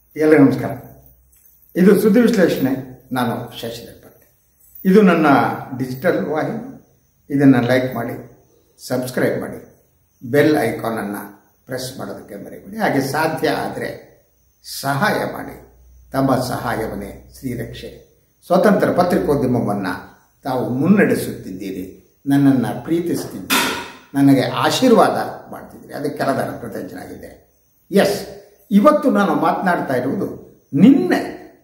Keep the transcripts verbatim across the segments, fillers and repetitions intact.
ಎಲ್ಲರಿಗೂ ನಮಸ್ಕಾರ. ಇದು ಸುದ್ದಿ ವಿಶ್ಲೇಷಣೆ. ನಾನು ಶಶಿಧರ್ ಭಟ್. ಇದು ನನ್ನ ಡಿಜಿಟಲ್ ವಾಹಿನಿ. ಇದನ್ನು ಲೈಕ್ ಮಾಡಿ, ಸಬ್ಸ್ಕ್ರೈಬ್ ಮಾಡಿ, ಬೆಲ್ ಐಕಾನನ್ನು ಪ್ರೆಸ್ ಮಾಡೋದಕ್ಕೆ ಮರಿಬೇಡಿ. ಹಾಗೆ ಸಾಧ್ಯ ಆದರೆ ಸಹಾಯ ಮಾಡಿ. ತಮ್ಮ ಸಹಾಯವನ್ನೇ ಶ್ರೀರಕ್ಷೆ. ಸ್ವತಂತ್ರ ಪತ್ರಿಕೋದ್ಯಮವನ್ನು ತಾವು ಮುನ್ನಡೆಸುತ್ತಿದ್ದೀರಿ, ನನ್ನನ್ನು ಪ್ರೀತಿಸುತ್ತಿದ್ದೀರಿ, ನನಗೆ ಆಶೀರ್ವಾದ ಮಾಡ್ತಿದ್ದೀರಿ. ಅದಕ್ಕೆಲ್ಲ ನಾನು ಕೃತಜ್ಞನಾಗಿದ್ದೆ. ಎಸ್, ಇವತ್ತು ನಾನು ಮಾತನಾಡ್ತಾ ಇರುವುದು ನಿನ್ನೆ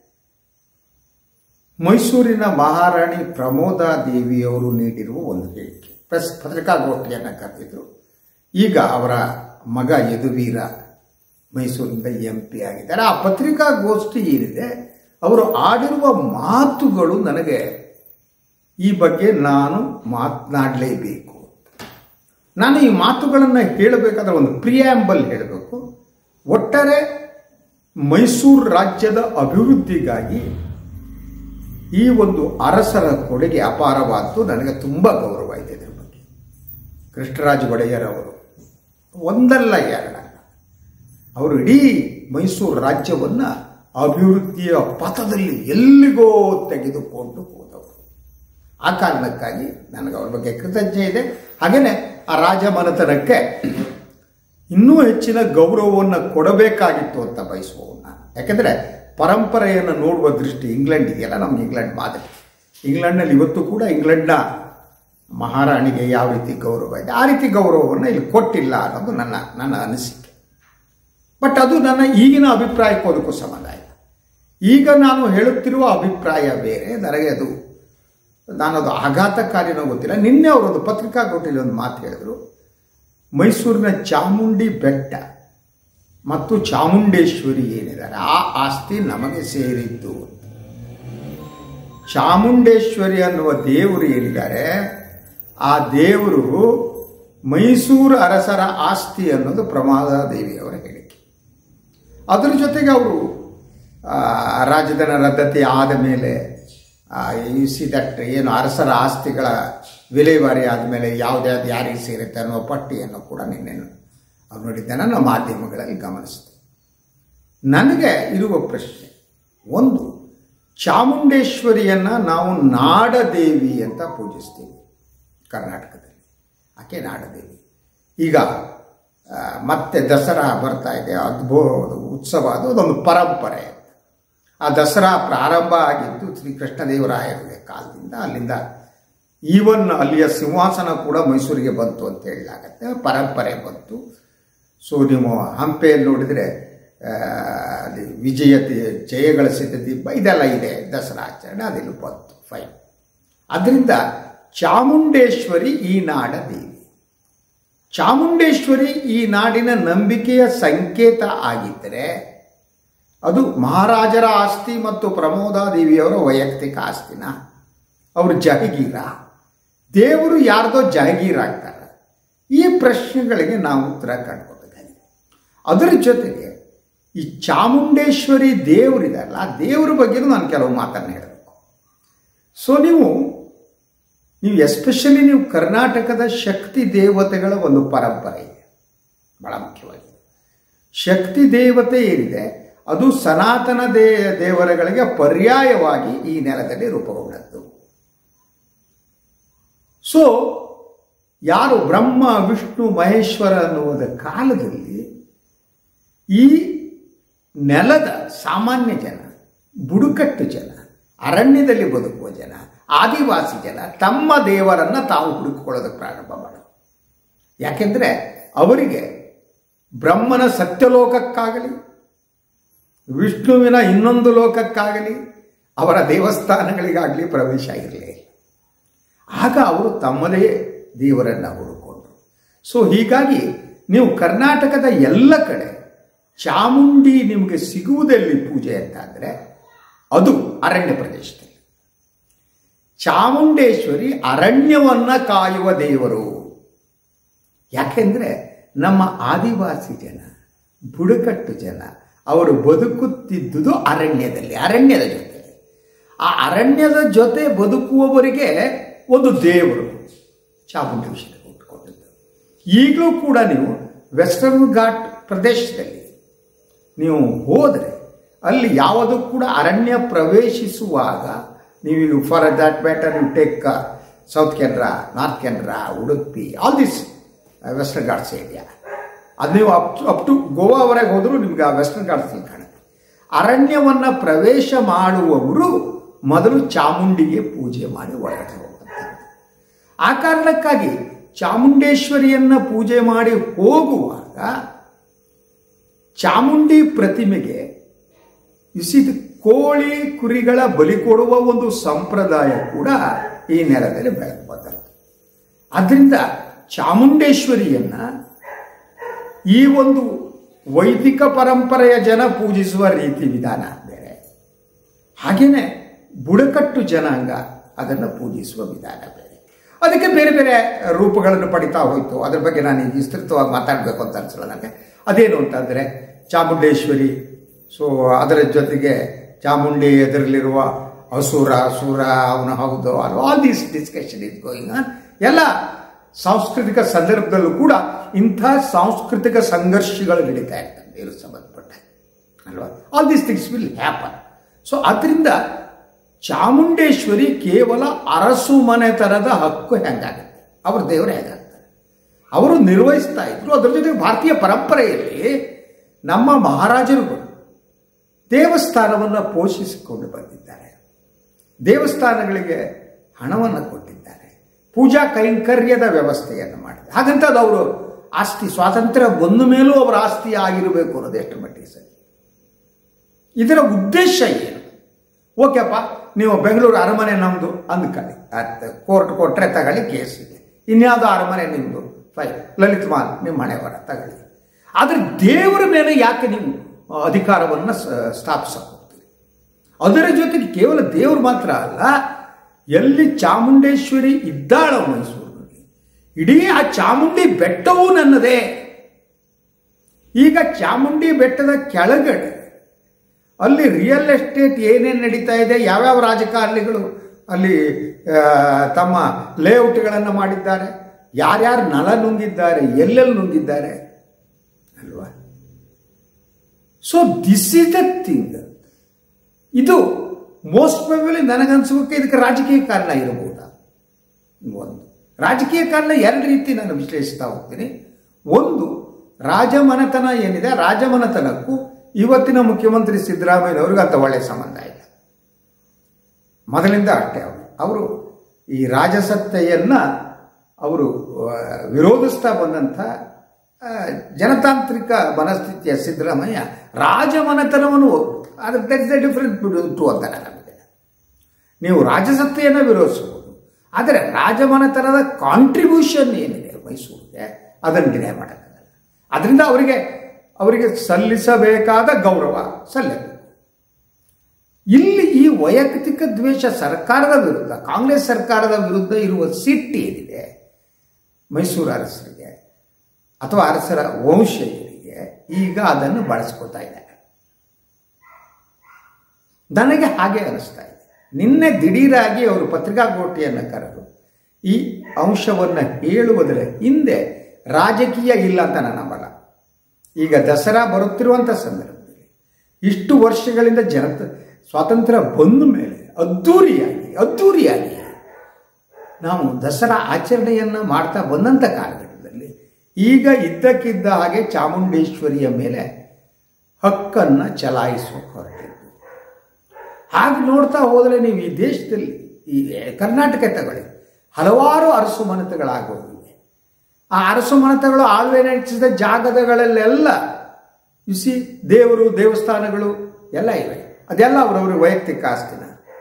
ಮೈಸೂರಿನ ಮಹಾರಾಣಿ ಪ್ರಮೋದಾ ದೇವಿಯವರು ನೀಡಿರುವ ಒಂದು ಹೇಳಿಕೆ. ಪ್ರೆಸ್ ಪತ್ರಿಕಾಗೋಷ್ಠಿಯನ್ನು ಕರೆದಿದ್ರು. ಈಗ ಅವರ ಮಗ ಯದುವೀರ ಮೈಸೂರಿನಿಂದ ಎಂ ಪಿ ಆಗಿದ್ದಾರೆ. ಆ ಪತ್ರಿಕಾಗೋಷ್ಠಿ ಏನಿದೆ, ಅವರು ಆಡಿರುವ ಮಾತುಗಳು ನನಗೆ ಈ ಬಗ್ಗೆ ನಾನು ಮಾತನಾಡಲೇಬೇಕು. ನಾನು ಈ ಮಾತುಗಳನ್ನು ಹೇಳಬೇಕಾದ್ರೆ ಒಂದು ಪ್ರಿಯಾಂಬಲ್ ಹೇಳಬೇಕು. ಒಟ್ಟಾರೆ ಮೈಸೂರು ರಾಜ್ಯದ ಅಭಿವೃದ್ಧಿಗಾಗಿ ಈ ಒಂದು ಅರಸರ ಕೊಡುಗೆ ಅಪಾರವಾದ್ದು. ನನಗೆ ತುಂಬ ಗೌರವ ಇದೆ ಇದರ ಬಗ್ಗೆ. ಕೃಷ್ಣರಾಜ ಒಡೆಯರ್ ಅವರು ಒಂದಲ್ಲ ಎರಡಲ್ಲ, ಅವರು ಇಡೀ ಮೈಸೂರು ರಾಜ್ಯವನ್ನು ಅಭಿವೃದ್ಧಿಯ ಪಥದಲ್ಲಿ ಎಲ್ಲಿಗೋ ತೆಗೆದುಕೊಂಡು ಹೋದವರು. ಆ ಕಾರಣಕ್ಕಾಗಿ ನನಗೆ ಅವ್ರ ಬಗ್ಗೆ ಕೃತಜ್ಞತೆ ಇದೆ. ಹಾಗೆಯೇ ಆ ರಾಜಮನೆತನಕ್ಕೆ ಇನ್ನೂ ಹೆಚ್ಚಿನ ಗೌರವವನ್ನು ಕೊಡಬೇಕಾಗಿತ್ತು ಅಂತ ಬಯಸುವವು ನಾನು. ಯಾಕೆಂದರೆ ಪರಂಪರೆಯನ್ನು ನೋಡುವ ದೃಷ್ಟಿ ಇಂಗ್ಲೆಂಡ್ ಇದೆಯಲ್ಲ, ನಮ್ಗೆ ಇಂಗ್ಲೆಂಡ್ ಮಾದರಿ. ಇಂಗ್ಲೆಂಡ್ನಲ್ಲಿ ಇವತ್ತು ಕೂಡ ಇಂಗ್ಲೆಂಡ್ನ ಮಹಾರಾಣಿಗೆ ಯಾವ ರೀತಿ ಗೌರವ ಇದೆ, ಆ ರೀತಿ ಗೌರವವನ್ನು ಇಲ್ಲಿ ಕೊಟ್ಟಿಲ್ಲ ಅನ್ನೋದು ನನ್ನ ನನ್ನ ಅನಿಸಿಕೆ. ಬಟ್ ಅದು ನನ್ನ ಈಗಿನ ಅಭಿಪ್ರಾಯಕ್ಕೂ ಅದಕ್ಕೂ ಸಂಬಂಧ ಇಲ್ಲ. ಈಗ ನಾನು ಹೇಳುತ್ತಿರುವ ಅಭಿಪ್ರಾಯ ಬೇರೆ. ನನಗೆ ಅದು ನಾನದು ಆಘಾತಕಾರಿನೋ ಗೊತ್ತಿಲ್ಲ. ನಿನ್ನೆ ಅವರೊಂದು ಪತ್ರಿಕಾಗೋಷ್ಠಿಯಲ್ಲಿ ಒಂದು ಮಾತು ಹೇಳಿದರು. ಮೈಸೂರಿನ ಚಾಮುಂಡಿ ಬೆಟ್ಟ ಮತ್ತು ಚಾಮುಂಡೇಶ್ವರಿ ಏನಿದ್ದಾರೆ, ಆ ಆಸ್ತಿ ನಮಗೆ ಸೇರಿದ್ದು. ಚಾಮುಂಡೇಶ್ವರಿ ಅನ್ನುವ ದೇವರು ಏನಿದ್ದಾರೆ, ಆ ದೇವರು ಮೈಸೂರು ಅರಸರ ಆಸ್ತಿ ಅನ್ನೋದು ಪ್ರಮೋದಾ ದೇವಿಯವರ ಹೇಳಿಕೆ. ಅದರ ಜೊತೆಗೆ ಅವರು ರಾಜಧನ ರದ್ದತಿ ಆದ ಮೇಲೆ ಯು ಸಿ ದಟ್ ಏನು ಅರಸರ ಆಸ್ತಿಗಳ ವಿಲೇವಾರಿ ಆದಮೇಲೆ ಯಾವುದ್ಯಾವ್ದು ಯಾರಿಗೆ ಸೇರುತ್ತೆ ಅನ್ನೋ ಪಟ್ಟಿಯನ್ನು ಕೂಡ ನಿನ್ನೆ ಅವ್ರು ನೋಡಿದ್ದೆ, ನನ್ನ ಮಾಧ್ಯಮಗಳಲ್ಲಿ ಗಮನಿಸಿದೆ. ನನಗೆ ಇರುವ ಪ್ರಶ್ನೆ ಒಂದು, ಚಾಮುಂಡೇಶ್ವರಿಯನ್ನು ನಾವು ನಾಡದೇವಿ ಅಂತ ಪೂಜಿಸ್ತೀವಿ ಕರ್ನಾಟಕದಲ್ಲಿ. ಆಕೆ ನಾಡದೇವಿ. ಈಗ ಮತ್ತೆ ದಸರಾ ಬರ್ತಾ ಇದೆ, ಅದ್ಭುತ ಉತ್ಸವ, ಅದು ಅದೊಂದು ಪರಂಪರೆ. ಆ ದಸರಾ ಪ್ರಾರಂಭ ಆಗಿದ್ದು ಶ್ರೀಕೃಷ್ಣದೇವರಾಯರ ಕಾಲದಿಂದ. ಅಲ್ಲಿಂದ ಈವನ್ ಅಲ್ಲಿಯ ಸಿಂಹಾಸನ ಕೂಡ ಮೈಸೂರಿಗೆ ಬಂತು ಅಂತ ಹೇಳಲಾಗತ್ತೆ. ಪರಂಪರೆ ಬಂತು. ಸೊ ನೀವು ಹಂಪೆಯಲ್ಲಿ ನೋಡಿದರೆ ಅಲ್ಲಿ ವಿಜಯತೆ ಜಯಗಳಿಸಿದ ದೀಪ ಇದೆಲ್ಲ ಇದೆ, ದಸರಾ ಆಚರಣೆ ಅದೆಲ್ಲ ಬಂತು. ಫೈನ್. ಅದರಿಂದ ಚಾಮುಂಡೇಶ್ವರಿ ಈ ನಾಡ ದೇವಿ. ಚಾಮುಂಡೇಶ್ವರಿ ಈ ನಾಡಿನ ನಂಬಿಕೆಯ ಸಂಕೇತ ಆಗಿದ್ದರೆ ಅದು ಮಹಾರಾಜರ ಆಸ್ತಿ ಮತ್ತು ಪ್ರಮೋದಾ ದೇವಿಯವರ ವೈಯಕ್ತಿಕ ಆಸ್ತಿನ? ಅವರು ಜಹಗೀರ? ದೇವರು ಯಾರ್ದೋ ಜಹಗೀರ್ ಆಗ್ತಾರೆ? ಈ ಪ್ರಶ್ನೆಗಳಿಗೆ ನಾವು ಉತ್ತರ ಕಂಡುಕೋಬೇಕಾಗಿದೆ. ಅದರ ಜೊತೆಗೆ ಈ ಚಾಮುಂಡೇಶ್ವರಿ ದೇವರಿದಲ್ಲ, ಆ ದೇವರ ಬಗ್ಗೆಯೂ ನಾನು ಕೆಲವು ಮಾತನ್ನು ಹೇಳಬೇಕು. ಸೊ ನೀವು ನೀವು ಎಸ್ಪೆಷಲಿ ನೀವು ಕರ್ನಾಟಕದ ಶಕ್ತಿ ದೇವತೆಗಳ ಒಂದು ಪರಂಪರೆ ಇದೆ, ಬಹಳ ಮುಖ್ಯವಾಗಿ. ಶಕ್ತಿ ದೇವತೆ ಏನಿದೆ ಅದು ಸನಾತನ ದೇ ದೇವರುಗಳಿಗೆ ಪರ್ಯಾಯವಾಗಿ ಈ ನೆಲದಲ್ಲಿ ರೂಪುಗೊಂಡದ್ದು. ಸೊ ಯಾರು ಬ್ರಹ್ಮ ವಿಷ್ಣು ಮಹೇಶ್ವರ ಅನ್ನುವುದ ಕಾಲದಲ್ಲಿ ಈ ನೆಲದ ಸಾಮಾನ್ಯ ಜನ, ಬುಡಕಟ್ಟು ಜನ, ಅರಣ್ಯದಲ್ಲಿ ಬದುಕುವ ಜನ, ಆದಿವಾಸಿ ಜನ ತಮ್ಮ ದೇವರನ್ನು ತಾವು ಹುಡುಕಿಕೊಳ್ಳೋದಕ್ಕೆ ಪ್ರಾರಂಭ ಮಾಡೋದು. ಯಾಕೆಂದರೆ ಅವರಿಗೆ ಬ್ರಹ್ಮನ ಸತ್ಯಲೋಕಕ್ಕಾಗಲಿ ವಿಷ್ಣುವಿನ ಇನ್ನೊಂದು ಲೋಕಕ್ಕಾಗಲಿ ಅವರ ದೇವಸ್ಥಾನಗಳಿಗಾಗಲಿ ಪ್ರವೇಶ ಇರಲಿಲ್ಲ. ಆಗ ಅವರು ತಮ್ಮದೇ ದೇವರನ್ನು ಹುಡುಕೊಂಡ್ರು. ಸೊ ಹೀಗಾಗಿ ನೀವು ಕರ್ನಾಟಕದ ಎಲ್ಲ ಕಡೆ ಚಾಮುಂಡಿ ನಿಮಗೆ ಸಿಗುವುದಲ್ಲಿ ಪೂಜೆ ಅಂತಾದರೆ ಅದು ಅರಣ್ಯ ಪ್ರದೇಶದಲ್ಲಿ. ಚಾಮುಂಡೇಶ್ವರಿ ಅರಣ್ಯವನ್ನು ಕಾಯುವ ದೇವರು. ಯಾಕೆಂದರೆ ನಮ್ಮ ಆದಿವಾಸಿ ಜನ, ಬುಡಕಟ್ಟು ಜನ ಅವರು ಬದುಕುತ್ತಿದ್ದುದು ಅರಣ್ಯದಲ್ಲಿ, ಅರಣ್ಯದ ಜೊತೆ. ಆ ಅರಣ್ಯದ ಜೊತೆ ಬದುಕುವವರಿಗೆ ಒಂದು ದೇವರು ಚಾಮುಂಡೇಶ್ವರಿ ಹುಟ್ಟುಕೊಂಡಿದ್ದು. ಈಗಲೂ ಕೂಡ ನೀವು ವೆಸ್ಟರ್ನ್ ಘಾಟ್ ಪ್ರದೇಶದಲ್ಲಿ ನೀವು ಹೋದರೆ ಅಲ್ಲಿ ಯಾವುದು ಕೂಡ ಅರಣ್ಯ ಪ್ರವೇಶಿಸುವಾಗ ನೀವು for that matter you take South Canara, North Canara, Udupi, all this Western Ghats area, ಅದು ನೀವು ಅಪ್ ಅಪ್ ಟು ಗೋವಾವರೆಗೆ ಹೋದರೂ ನಿಮ್ಗೆ ಆ ವೆಸ್ಟರ್ನ್ ಘಾಟ್ಸ್ ಕಾಣುತ್ತೆ. ಅರಣ್ಯವನ್ನು ಪ್ರವೇಶ ಮಾಡುವವರು ಮೊದಲು ಚಾಮುಂಡಿಗೆ ಪೂಜೆ ಮಾಡಿ ಒಳಗೆ ಹೋಗುತ್ತಾರೆ. ಆ ಕಾರಣಕ್ಕಾಗಿ ಚಾಮುಂಡೇಶ್ವರಿಯನ್ನು ಪೂಜೆ ಮಾಡಿ ಹೋಗುವಾಗ ಚಾಮುಂಡಿ ಪ್ರತಿಮೆಗೆ ಇಸಿದ ಕೋಳಿ ಕುರಿಗಳ ಬಲಿ ಕೊಡುವ ಒಂದು ಸಂಪ್ರದಾಯ ಕೂಡ ಈ ನೆಲದಲ್ಲಿ ಬೆಳೆದು ಬಂದಿದೆ. ಆದ್ದರಿಂದ ಚಾಮುಂಡೇಶ್ವರಿಯನ್ನ ಈ ಒಂದು ವೈದಿಕ ಪರಂಪರೆಯ ಜನ ಪೂಜಿಸುವ ರೀತಿ ವಿಧಾನ ಬೇರೆ, ಹಾಗೇನೆ ಬುಡಕಟ್ಟು ಜನಾಂಗ ಅದನ್ನು ಪೂಜಿಸುವ ವಿಧಾನ ಬೇರೆ. ಅದಕ್ಕೆ ಬೇರೆ ಬೇರೆ ರೂಪಗಳನ್ನು ಪಡಿತಾ ಹೋಯಿತು. ಅದ್ರ ಬಗ್ಗೆ ನಾನು ಈಗ ವಿಸ್ತೃತವಾಗಿ ಮಾತಾಡಬೇಕು ಅಂತ ಅನ್ಸಲ್ಲ ನನಗೆ. ಅದೇನು ಅಂತಂದರೆ ಚಾಮುಂಡೇಶ್ವರಿ, ಸೊ ಅದರ ಜೊತೆಗೆ ಚಾಮುಂಡಿ ಎದುರಲ್ಲಿರುವ ಅಸುರ ಅಸುರ ಅವನು ಹೌದು, all these discussion is going on. ಎಲ್ಲ ಸಾಂಸ್ಕೃತಿಕ ಸಂದರ್ಭದಲ್ಲೂ ಕೂಡ ಇಂಥ ಸಾಂಸ್ಕೃತಿಕ ಸಂಘರ್ಷಗಳು ನಡೀತಾ ಇರ್ತವೆ ನೀರು ಸಂಬಂಧಪಟ್ಟ ಅಲ್ವಾ. All these things will happen. So ಅದರಿಂದ ಚಾಮುಂಡೇಶ್ವರಿ ಕೇವಲ ಅರಸು ಮನೆತನದ ಹಕ್ಕು ಹೆಂಗಾಗುತ್ತೆ, ಅವ್ರ ದೇವರು ಹೇಗಾಗ್ತಾರೆ, ಅವರು ನಿರ್ವಹಿಸ್ತಾ ಇದ್ರು. ಅದರ ಜೊತೆಗೆ ಭಾರತೀಯ ಪರಂಪರೆಯಲ್ಲಿ ನಮ್ಮ ಮಹಾರಾಜರುಗಳು ದೇವಸ್ಥಾನವನ್ನು ಪೋಷಿಸಿಕೊಂಡು ಬಂದಿದ್ದಾರೆ, ದೇವಸ್ಥಾನಗಳಿಗೆ ಹಣವನ್ನು ಕೊಟ್ಟಿದ್ದಾರೆ, ಪೂಜಾ ಕೈಂಕರ್ಯದ ವ್ಯವಸ್ಥೆಯನ್ನು ಮಾಡಿದ್ದಾರೆ. ಹಾಗಂತ ಅದು ಅವರು ಆಸ್ತಿ ಸ್ವಾತಂತ್ರ್ಯ ಬಂದ ಮೇಲೂ ಅವರ ಆಸ್ತಿ ಆಗಿರಬೇಕು ಅನ್ನೋದು ಎಷ್ಟು ಮಟ್ಟಿಗೆ ಸರಿ. ಇದರ ಉದ್ದೇಶ ಏನು? ಓಕೆಪ್ಪ, ನೀವು ಬೆಂಗಳೂರು ಅರಮನೆ ನಮ್ಮದು ಅಂದ್ಕೊಳ್ಳಿ, ಕೋರ್ಟ್ ಕೊಟ್ಟರೆ ತಗೊಳ್ಳಿ, ಕೇಸ್ ಇದೆ. ಇನ್ಯಾವುದೋ ಅರಮನೆ ನಿಮ್ಮದು, ಫೈನ್, ಲಲಿತ್ ಮಾಲ್ ನಿಮ್ಮ ಮನೆಯವರ ತಗೊಳ್ಳಿ. ಆದರೆ ದೇವರ ಮೇಲೆ ಯಾಕೆ ನೀವು ಅಧಿಕಾರವನ್ನು ಸ್ಥಾಪಿಸಕ್ಕೆ ಹೋಗ್ತೀರಿ? ಅದರ ಜೊತೆಗೆ ಕೇವಲ ದೇವರು ಮಾತ್ರ ಅಲ್ಲ, ಎಲ್ಲಿ ಚಾಮುಂಡೇಶ್ವರಿ ಇದ್ದಾಳ ಮೈಸೂರಿನಲ್ಲಿ, ಇಡೀ ಆ ಚಾಮುಂಡಿ ಬೆಟ್ಟವೂ ನನ್ನದೇ. ಈಗ ಚಾಮುಂಡಿ ಬೆಟ್ಟದ ಕೆಳಗಡೆ ಅಲ್ಲಿ ರಿಯಲ್ ಎಸ್ಟೇಟ್ ಏನೇನು ನಡೀತಾ ಇದೆ, ಯಾವ್ಯಾವ ರಾಜಕಾರಣಿಗಳು ಅಲ್ಲಿ ತಮ್ಮ ಲೇಔಟ್ಗಳನ್ನು ಮಾಡಿದ್ದಾರೆ, ಯಾರ್ಯಾರು ನಲ ನುಂಗಿದ್ದಾರೆ, ಎಲ್ಲೆಲ್ಲಿ ನುಂಗಿದ್ದಾರೆ ಅಲ್ವಾ. So this is the thing. ಇದು ಮೋಸ್ಟ್ ಪ್ರಾಬಬ್ಲಿ ನನಗನ್ಸೋಕೆ ಇದಕ್ಕೆ ರಾಜಕೀಯ ಕಾರಣ ಇರಬಹುದಾ? ಒಂದು ರಾಜಕೀಯ ಕಾರಣ ಎರಡು ರೀತಿ ನಾನು ವಿಶ್ಲೇಷಿಸ್ತಾ ಹೋಗ್ತೀನಿ. ಒಂದು, ರಾಜಮನೆತನ ಏನಿದೆ, ರಾಜಮನೆತನಕ್ಕೂ ಇವತ್ತಿನ ಮುಖ್ಯಮಂತ್ರಿ ಸಿದ್ದರಾಮಯ್ಯನವ್ರಿಗೆ ಅಂತ ಒಳ್ಳೆಯ ಸಂಬಂಧ ಇಲ್ಲ. ಮೊದಲಿಂದ ಅಷ್ಟೇ ಅವರು ಅವರು ಈ ರಾಜಸತ್ತೆಯನ್ನು ಅವರು ವಿರೋಧಿಸ್ತಾ ಬಂದಂಥ ಜನತಾಂತ್ರಿಕ ಮನಸ್ಥಿತಿಯ ಸಿದ್ದರಾಮಯ್ಯ ರಾಜಮನೆತನವನ್ನು ಅದ್ರ that is the difference to ಅಂತಾರೆ ನಮಗೆ. ನೀವು ರಾಜಸತ್ತೆಯನ್ನು ವಿರೋಧಿಸಬಹುದು, ಆದರೆ ರಾಜಮನೆತನದ ಕಾಂಟ್ರಿಬ್ಯೂಷನ್ ಏನಿದೆ ಮೈಸೂರಿಗೆ ಅದನ್ನು ಡಿನೈ ಮಾಡೋಕ್ಕಾಗಲ್ಲ. ಅದರಿಂದ ಅವರಿಗೆ ಅವರಿಗೆ ಸಲ್ಲಿಸಬೇಕಾದ ಗೌರವ ಸಲ್ಲಬೇಕು. ಇಲ್ಲಿ ಈ ವೈಯಕ್ತಿಕ ದ್ವೇಷ ಸರ್ಕಾರದ ವಿರುದ್ಧ, ಕಾಂಗ್ರೆಸ್ ಸರ್ಕಾರದ ವಿರುದ್ಧ ಇರುವ ಸಿಟ್ಟು ಏನಿದೆ ಮೈಸೂರು ಅರಸರಿಗೆ ಅಥವಾ ಅರಸರ ವಂಶಜರಿಗೆ, ಈಗ ಅದನ್ನು ಬಳಸ್ಕೊತಾ ಇದ್ದಾರೆ. ನನಗೆ ಹಾಗೆ ಅನಿಸ್ತಾ ಇದೆ. ನಿನ್ನೆ ದಿಢೀರಾಗಿ ಅವರು ಪತ್ರಿಕಾಗೋಷ್ಠಿಯನ್ನು ಕರೆದು ಈ ಅಂಶವನ್ನು ಹೇಳುವುದರ ಹಿಂದೆ ರಾಜಕೀಯ ಇಲ್ಲ ಅಂತ ನಾನು ನಂಬಲ್ಲ. ಈಗ ದಸರಾ ಬರುತ್ತಿರುವಂಥ ಸಂದರ್ಭದಲ್ಲಿ ಇಷ್ಟು ವರ್ಷಗಳಿಂದ ಜನತ ಸ್ವಾತಂತ್ರ್ಯ ಬಂದ ಮೇಲೆ ಅದ್ಧೂರಿಯಾಗಿ ಅದ್ಧೂರಿಯಾಗಿ ನಾವು ದಸರಾ ಆಚರಣೆಯನ್ನು ಮಾಡ್ತಾ ಬಂದಂಥ ಕಾಲಘಟ್ಟದಲ್ಲಿ ಈಗ ಇದ್ದಕ್ಕಿದ್ದ ಹಾಗೆ ಚಾಮುಂಡೇಶ್ವರಿಯ ಮೇಲೆ ಹಕ್ಕನ್ನು ಚಲಾಯಿಸೋಕೆ ಹೊರಟಿದ್ದು. ಹಾಗೆ ನೋಡ್ತಾ ಹೋದರೆ ನೀವು ಈ ದೇಶದಲ್ಲಿ ಈ ಕರ್ನಾಟಕ ತಗೊಳ್ಳಿ, ಹಲವಾರು ಅರಸು ಮನೆತಗಳಾಗೋಗಿವೆ. ಆ ಅರಸು ಮನೆತಗಳು ಆಳ್ವೆ ನಡೆಸಿದ ಜಾಗದಗಳಲ್ಲೆಲ್ಲ ಇಸಿ ದೇವರು ದೇವಸ್ಥಾನಗಳು ಎಲ್ಲ ಇವೆ. ಅದೆಲ್ಲ ಅವರವ್ರ ವೈಯಕ್ತಿಕ ಆಸ್ತಿನ.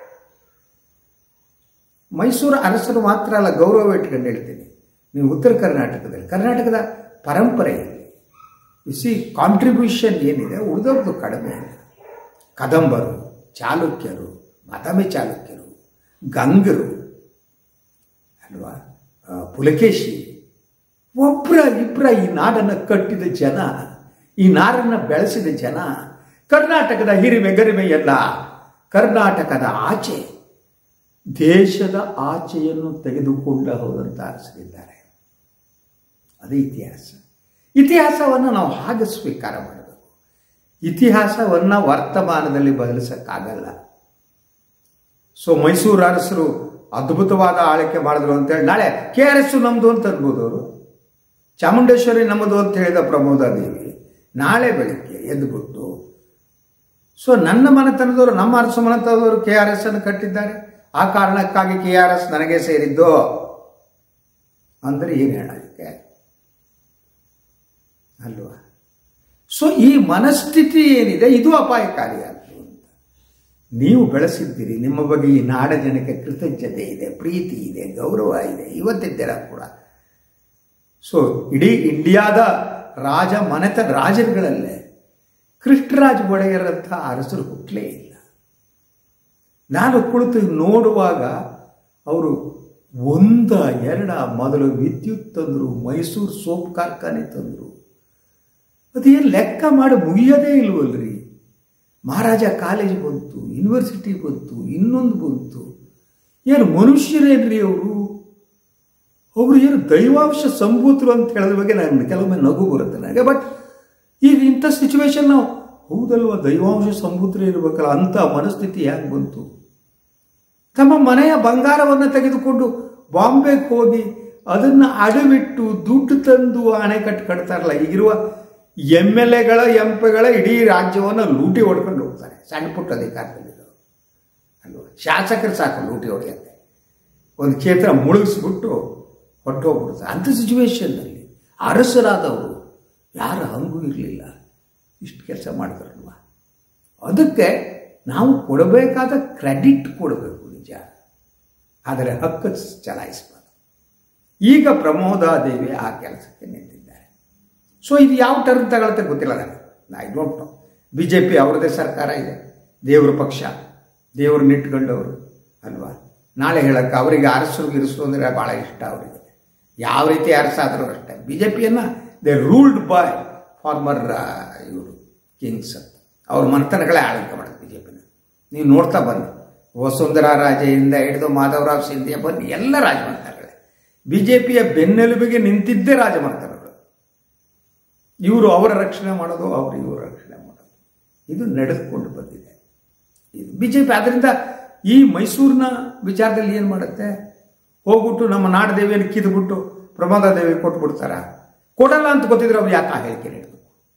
ಮೈಸೂರು ಅರಸರು ಮಾತ್ರ ಅಲ್ಲ, ಗೌರವ ಇಟ್ಕೊಂಡು ಹೇಳ್ತೀನಿ. ನೀವು ಉತ್ತರ ಕರ್ನಾಟಕದಲ್ಲಿ ಕರ್ನಾಟಕದ ಪರಂಪರೆಯಲ್ಲಿ ಇಸಿ ಕಾಂಟ್ರಿಬ್ಯೂಷನ್ ಏನಿದೆ ಉಳಿದವ್ರದ್ದು ಕಡಿಮೆ ಇಲ್ಲ. ಕದಂಬರು, ಚಾಲುಕ್ಯರು, ಬಾದಾಮಿ ಚಾಲುಕ್ಯರು, ಗಂಗರು ಅಲ್ವಾ, ಪುಲಕೇಶಿ, ಒಬ್ಬರ ಇಬ್ಬರ ಈ ನಾಡನ್ನು ಕಟ್ಟಿದ ಜನ, ಈ ನಾಡನ್ನು ಬೆಳೆಸಿದ ಜನ, ಕರ್ನಾಟಕದ ಹಿರಿಮೆ ಗರಿಮೆ ಎಲ್ಲ ಕರ್ನಾಟಕದ ಆಚೆ, ದೇಶದ ಆಚೆಯನ್ನು ತೆಗೆದುಕೊಂಡ ಹೋದಂತ ಅರಸರಿದ್ದಾರೆ. ಅದು ಇತಿಹಾಸ. ಇತಿಹಾಸವನ್ನು ನಾವು ಹಾಗೆ ಸ್ವೀಕಾರ ಮಾಡಬೇಕು. ಇತಿಹಾಸವನ್ನು ವರ್ತಮಾನದಲ್ಲಿ ಬದಲಿಸಕ್ಕಾಗಲ್ಲ. ಸೊ ಮೈಸೂರು ಅರಸರು ಅದ್ಭುತವಾದ ಆಳ್ವಿಕೆ ಮಾಡಿದ್ರು ಅಂತೇಳಿ ನಾಳೆ ಕೆ ಆರ್ ಎಸ್ ನಮ್ಮದು ಅಂತ ಅನ್ಬೋದು ಅವರು. ಚಾಮುಂಡೇಶ್ವರಿ ನಮ್ಮದು ಅಂತ ಹೇಳಿದ ಪ್ರಮೋದಾದೇವಿ ನಾಳೆ ಬೆಳಗ್ಗೆ ಎದ್ದುಬಿಟ್ಟು ಸೊ ನನ್ನ ಮನೆತನದವರು, ನಮ್ಮ ಅರಸು ಮನೆತನದವರು ಕೆ ಆರ್ ಎಸ್ ಅನ್ನು ಕಟ್ಟಿದ್ದಾರೆ, ಆ ಕಾರಣಕ್ಕಾಗಿ ಕೆ ಆರ್ ಎಸ್ ನನಗೆ ಸೇರಿದ್ದು ಅಂದರೆ ಏನು ಹೇಳೋದಕ್ಕೆ ಅಲ್ವಾ? ಸೊ ಈ ಮನಸ್ಥಿತಿ ಏನಿದೆ ಇದು ಅಪಾಯಕಾರಿಯಾದ್ದು ಅಂತ. ನೀವು ಬೆಳೆಸಿದ್ದೀರಿ, ನಿಮ್ಮ ಬಗ್ಗೆ ಈ ನಾಡ ಜನಕ್ಕೆ ಕೃತಜ್ಞತೆ ಇದೆ, ಪ್ರೀತಿ ಇದೆ, ಗೌರವ ಇದೆ, ಇವತ್ತಿದ್ದೀರ ಕೂಡ. ಸೊ ಇಡೀ ಇಂಡಿಯಾದ ರಾಜ ಮನೆತ ರಾಜರುಗಳಲ್ಲೇ ಕೃಷ್ಣರಾಜ ಒಡೆಯರಂಥ ಅರಸರು ಹುಟ್ಟಲೇ ಇಲ್ಲ. ನಾನು ಕುಳಿತು ನೋಡುವಾಗ ಅವರು ಒಂದ ಎರಡ ಮೊದಲು ವಿದ್ಯುತ್ ತಂದರು, ಮೈಸೂರು ಸೋಪ್ ಕಾರ್ಖಾನೆ ತಂದರು. ಅದೇನು ಲೆಕ್ಕ ಮಾಡಿ ಮುಗಿಯೋದೇ ಇಲ್ವಲ್ರಿ. ಮಹಾರಾಜ ಕಾಲೇಜ್ ಬಂತು, ಯೂನಿವರ್ಸಿಟಿ ಬಂತು, ಇನ್ನೊಂದು ಬಂತು. ಏನು ಮನುಷ್ಯರೇನ್ರಿ ಅವರು? ಅವರು ಏನು ದೈವಾಂಶ ಸಂಭೂತರು ಅಂತ ಹೇಳಿದ ಬಗ್ಗೆ ನಾನು ಕೆಲವೊಮ್ಮೆ ನಗು ಬರುತ್ತೆ ನನಗೆ. ಬಟ್ ಈಗ ಇಂಥ ಸಿಚುವೇಶನ್ ನಾವು ಹೌದಲ್ವ, ದೈವಾಂಶ ಸಂಭೂತರೇ ಇರಬೇಕಲ್ಲ, ಅಂಥ ಮನಸ್ಥಿತಿ ಯಾಕೆ ಬಂತು? ತಮ್ಮ ಮನೆಯ ಬಂಗಾರವನ್ನು ತೆಗೆದುಕೊಂಡು ಬಾಂಬೆಗೆ ಹೋಗಿ ಅದನ್ನು ಅಡವಿಟ್ಟು ದುಡ್ಡು ತಂದು ಅಣೆಕಟ್ಟು ಕಟ್ತಾರಲ್ಲ. ಈಗಿರುವ ಎಮ್ ಎಲ್ ಎಗಳ ಎಂ ಪಿಗಳ ಇಡೀ ರಾಜ್ಯವನ್ನು ಲೂಟಿ ಹೊಡ್ಕೊಂಡು ಹೋಗ್ತಾರೆ, ಸಣ್ಣ ಪುಟ್ಟ ಅಧಿಕಾರದಲ್ಲಿರೋ ಅಲ್ವ. ಶಾಸಕರು ಸಾಕು ಲೂಟಿ ಹೊಡೆಯತ್ತೆ, ಒಂದು ಕ್ಷೇತ್ರ ಮುಳುಗಿಸ್ಬಿಟ್ಟು ಹೊಟ್ಟು ಹೋಗ್ಬಿಡ್ತಾರೆ. ಅಂಥ ಸಿಚುವೇಶನ್ನಲ್ಲಿ ಅರಸರಾದವರು ಯಾರ ಹಂಗೂ ಇರಲಿಲ್ಲ, ಇಷ್ಟು ಕೆಲಸ ಮಾಡ್ತಾರಲ್ವ. ಅದಕ್ಕೆ ನಾವು ಕೊಡಬೇಕಾದ ಕ್ರೆಡಿಟ್ ಕೊಡಬೇಕು ನಿಜ, ಆದರೆ ಹಕ್ಕು ಚಲಾಯಿಸಬಾರ್ದು. ಈಗ ಪ್ರಮೋದಾದೇವಿ ಆ ಕೆಲಸಕ್ಕೆ ನಿಂತಿದ್ದಾರೆ. ಸೊ ಇದು ಯಾವ ಟರ್ನ್ ತಗೊಳುತ್ತೆ ಗೊತ್ತಿಲ್ಲ ನನಗೆ, I don't know. B J P ಅವರದೇ ಸರ್ಕಾರ ಇದೆ, ದೇವ್ರ ಪಕ್ಷ, ದೇವ್ರನ್ನ ಇಟ್ಕೊಂಡವರು ಅಲ್ವಾ. ನಾಳೆ ಹೇಳಕ್ಕೆ ಅವರಿಗೆ ಅರಸರಿಗೆ ಇರಿಸು ಅಂದರೆ ಭಾಳ ಇಷ್ಟ ಅವರಿಗೆ. ಯಾವ ರೀತಿ ಅರಸಾದರೂ ಅಷ್ಟೇ. ಬಿ ಜೆ ಪಿಯನ್ನು ದೇ ರೂಲ್ಡ್ ಬೈ ಫಾರ್ಮರ್ ಇವರು ಕಿಂಗ್ಸ್ ಅಂತ, ಅವ್ರ ಮನೆತನಗಳೇ ಆಳ್ವಿಕೆ ಮಾಡೋದು ಬಿ ಜೆ ಪಿನ. ನೀವು ನೋಡ್ತಾ ಬನ್ನಿ, ವಸುಂಧರಾ ರಾಜೆಯಿಂದ ಹಿಡಿದು ಮಾಧವರಾವ್ ಸಿಂಧಿಯಾ ಬನ್ನಿ, ಎಲ್ಲ ರಾಜಮನೆತನಗಳೇ. ಬಿ ಜೆ ಪಿಯ ಬೆನ್ನೆಲುಬಿಗೆ ನಿಂತಿದ್ದೇ ರಾಜಮನೆತನಗಳು. ಇವರು ಅವರ ರಕ್ಷಣೆ ಮಾಡೋದು, ಅವರು ಇವರ ರಕ್ಷಣೆ ಮಾಡೋದು, ಇದು ನಡೆದುಕೊಂಡು ಬಂದಿದೆ ಇದು ಬಿ ಜೆ ಪಿ. ಆದ್ದರಿಂದ ಈ ಮೈಸೂರಿನ ವಿಚಾರದಲ್ಲಿ ಏನು ಮಾಡುತ್ತೆ, ಹೋಗ್ಬಿಟ್ಟು ನಮ್ಮ ನಾಡದೇವಿಯನ್ನು ಕಿದ್ಬಿಟ್ಟು ಪ್ರಮೋದಾದೇವಿ ಕೊಟ್ಬಿಡ್ತಾರ? ಕೊಡಲ್ಲ ಅಂತ ಗೊತ್ತಿದ್ರೆ ಅವ್ರು ಯಾಕೆ ಆ ಹೇಳಿಕೆ ನೀಡಬೇಕು?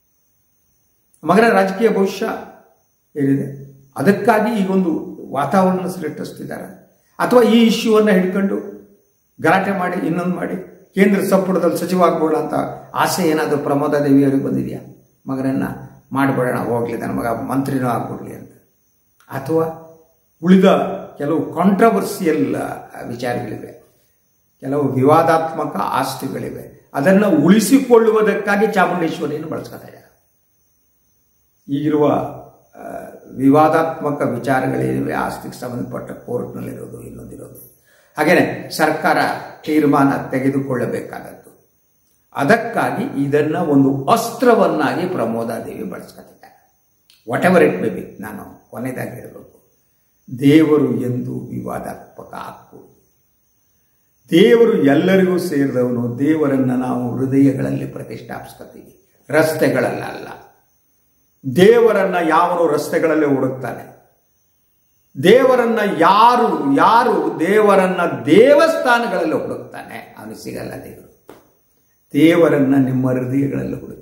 ಮಗನ ರಾಜಕೀಯ ಭವಿಷ್ಯ ಏನಿದೆ ಅದಕ್ಕಾಗಿ ಈಗೊಂದು ವಾತಾವರಣ ಸೃಷ್ಟಿಸ್ತಿದ್ದಾರೆ, ಅಥವಾ ಈ ಇಶ್ಯೂವನ್ನು ಹಿಡ್ಕೊಂಡು ಗಲಾಟೆ ಮಾಡಿ ಇನ್ನೊಂದು ಮಾಡಿ ಕೇಂದ್ರ ಸಂಪುಟದಲ್ಲಿ ಸಚಿವ ಆಗ್ಬೋಣ ಅಂತ ಆಸೆ ಏನಾದರೂ ಪ್ರಮೋದಾದೇವಿಯವರಿಗೆ ಬಂದಿದೆಯಾ? ಮಗನನ್ನು ಮಾಡಿಬಿಡೋಣ, ಹೋಗ್ಲಿ ನನ್ನ ಮಗ ಮಂತ್ರಿನೂ ಆಗ್ಬಿಡ್ಲಿ ಅಂತ. ಅಥವಾ ಉಳಿದ ಕೆಲವು ಕಾಂಟ್ರವರ್ಸಿಯಲ್ ವಿಚಾರಗಳಿವೆ, ಕೆಲವು ವಿವಾದಾತ್ಮಕ ಆಸ್ತಿಗಳಿವೆ, ಅದನ್ನು ಉಳಿಸಿಕೊಳ್ಳುವುದಕ್ಕಾಗಿ ಚಾಮುಂಡೇಶ್ವರಿಯನ್ನು ಬಳಸ್ಕೊತಾ ಇದ್ದಾರೆ. ಈಗಿರುವ ವಿವಾದಾತ್ಮಕ ವಿಚಾರಗಳೇನಿವೆ, ಆಸ್ತಿಗೆ ಸಂಬಂಧಪಟ್ಟ ಕೋರ್ಟ್ನಲ್ಲಿರೋದು, ಇನ್ನೊಂದಿರೋದು, ಹಾಗೆಯೇ ಸರ್ಕಾರ ತೀರ್ಮಾನ ತೆಗೆದುಕೊಳ್ಳಬೇಕಾದದ್ದು, ಅದಕ್ಕಾಗಿ ಇದನ್ನು ಒಂದು ಅಸ್ತ್ರವನ್ನಾಗಿ ಪ್ರಮೋದಾದೇವಿ ಬಳಸ್ಕೊತಿದ್ದಾರೆ. Whatever it may be. ನಾನು ಕೊನೆಯದಾಗಿ ಹೇಳಬೇಕು, ದೇವರು ಎಂದು ವಿವಾದಾತ್ಮಕ ಹಾಕು. ದೇವರು ಎಲ್ಲರಿಗೂ ಸೇರಿದವನು. ದೇವರನ್ನು ನಾವು ಹೃದಯಗಳಲ್ಲಿ ಪ್ರತಿಷ್ಠಾಪಿಸ್ಕೊತೀವಿ, ರಸ್ತೆಗಳಲ್ಲ. ದೇವರನ್ನ ಯಾವನು ರಸ್ತೆಗಳಲ್ಲಿ ಹುಡುಕ್ತಾನೆ? ದೇವರನ್ನ ಯಾರು ಯಾರು ದೇವರನ್ನ ದೇವಸ್ಥಾನಗಳಲ್ಲಿ ಹುಡುಕ್ತಾನೆ ಅವನಿಗೆ ಸಿಗಲ್ಲ ದೇವರು. ದೇವರನ್ನ ನಿಮ್ಮ ಹೃದಯಗಳಲ್ಲಿ ಹುಡುಕಿ.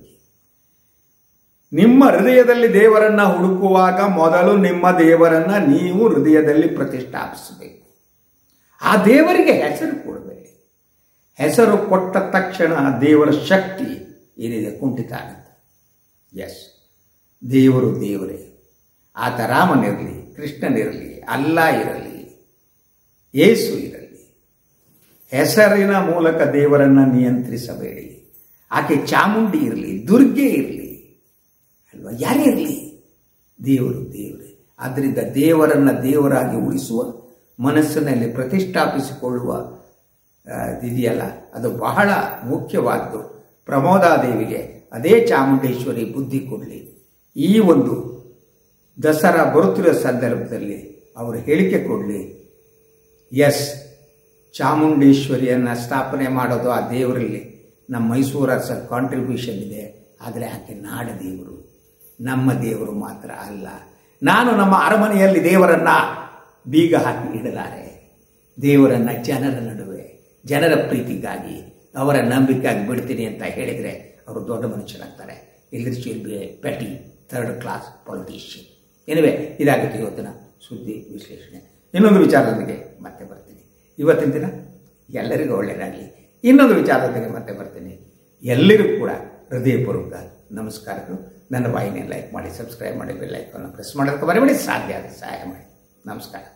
ನಿಮ್ಮ ಹೃದಯದಲ್ಲಿ ದೇವರನ್ನ ಹುಡುಕುವಾಗ ಮೊದಲು ನಿಮ್ಮ ದೇವರನ್ನ ನೀವು ಹೃದಯದಲ್ಲಿ ಪ್ರತಿಷ್ಠಾಪಿಸಬೇಕು. ಆ ದೇವರಿಗೆ ಹೆಸರು ಕೊಡಬೇಡಿ. ಹೆಸರು ಕೊಟ್ಟ ತಕ್ಷಣ ದೇವರ ಶಕ್ತಿ ಏನಿದೆ ಕುಂಠಿತ ಆಗುತ್ತೆ. ಎಸ್, ದೇವರು ದೇವರೇ. ಆತ ರಾಮನಿರಲಿ, ಕೃಷ್ಣನಿರಲಿ, ಅಲ್ಲ ಇರಲಿ, ಯೇಸು ಇರಲಿ, ಹೆಸರಿನ ಮೂಲಕ ದೇವರನ್ನ ನಿಯಂತ್ರಿಸಬೇಡಿ. ಆಕೆ ಚಾಮುಂಡಿ ಇರಲಿ, ದುರ್ಗೆ ಇರಲಿ, ಅಲ್ವಾ, ಯಾರೇ ಇರಲಿ, ದೇವರು ದೇವರೇ. ಆದ್ದರಿಂದ ದೇವರನ್ನ ದೇವರಾಗಿ ಉಳಿಸುವ, ಮನಸ್ಸಿನಲ್ಲಿ ಪ್ರತಿಷ್ಠಾಪಿಸಿಕೊಳ್ಳುವ ಇದೆಯಲ್ಲ, ಅದು ಬಹಳ ಮುಖ್ಯವಾದ್ದು. ಪ್ರಮೋದಾದೇವಿಗೆ ಅದೇ ಚಾಮುಂಡೇಶ್ವರಿ ಬುದ್ಧಿ ಕೊಡಲಿ. ಈ ಒಂದು ದಸರಾ ಬರುತ್ತಿರೋ ಸಂದರ್ಭದಲ್ಲಿ ಅವರು ಹೇಳಿಕೆ ಕೊಡಲಿ, ಎಸ್, ಚಾಮುಂಡೇಶ್ವರಿಯನ್ನು ಸ್ಥಾಪನೆ ಮಾಡೋದು ಆ ದೇವರಲ್ಲಿ ನಮ್ಮ ಮೈಸೂರು ಅರಸರ ಕಾಂಟ್ರಿಬ್ಯೂಷನ್ ಇದೆ, ಆದರೆ ಆಕೆ ನಾಡ ದೇವರು. ನಮ್ಮ ದೇವರು ಮಾತ್ರ ಅಲ್ಲ. ನಾನು ನಮ್ಮ ಅರಮನೆಯಲ್ಲಿ ದೇವರನ್ನ ಬೀಗ ಹಾಕಿ ಇಡಲಾರೆ. ದೇವರನ್ನ ಜನರ ನಡುವೆ ಜನರ ಪ್ರೀತಿಗಾಗಿ ಅವರ ನಂಬಿಕೆಯಾಗಿ ಬಿಡ್ತೀನಿ ಅಂತ ಹೇಳಿದರೆ ಅವರು ದೊಡ್ಡ ಮನುಷ್ಯರಾಗ್ತಾರೆ. ಎಲ್ರಿಸ್ will be a petty third class politician. Anyway, ಇದಾಗುತ್ತೆ ಇವತ್ತಿನ ಸುದ್ದಿ ವಿಶ್ಲೇಷಣೆ. ಇನ್ನೊಂದು ವಿಚಾರದೊಂದಿಗೆ ಮತ್ತೆ ಬರ್ತೀನಿ. ಇವತ್ತಿನ ದಿನ ಎಲ್ಲರಿಗೂ ಒಳ್ಳೆಯದಾಗಲಿ. ಇನ್ನೊಂದು ವಿಚಾರದೊಂದಿಗೆ ಮತ್ತೆ ಬರ್ತೀನಿ. ಎಲ್ಲರಿಗೂ ಕೂಡ ಹೃದಯಪೂರ್ವಕ ನಮಸ್ಕಾರಗಳು. ನನ್ನ ವಾಹಿನಿಯನ್ನು ಲೈಕ್ ಮಾಡಿ, ಸಬ್ಸ್ಕ್ರೈಬ್ ಮಾಡಿ, ಬೆಲ್ ಐಕಾನ್ ಪ್ರೆಸ್ ಮಾಡೋದಕ್ಕೆ ಬರಬೇಡಿ. ಸಾಧ್ಯ ಆದರೆ ಸಹಾಯ ಮಾಡಿ. ನಮಸ್ಕಾರ.